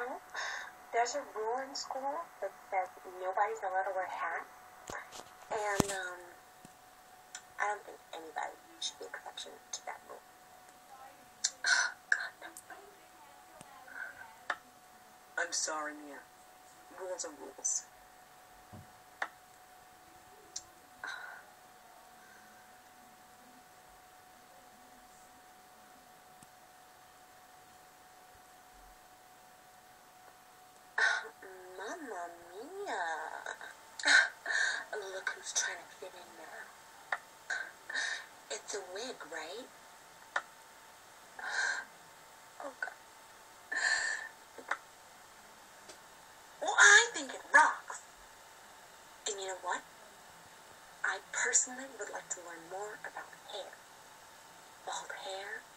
know, there's a rule in school that says nobody's allowed to wear a hat. And, I don't think anybody should be exception to that rule. God, no. I'm sorry, Mia. Rules are rules. Mamma mia. Look who's trying to fit in now. It's a wig, right? Oh, God. Well, I think it rocks. And you know what? I personally would like to learn more about hair. Bald hair,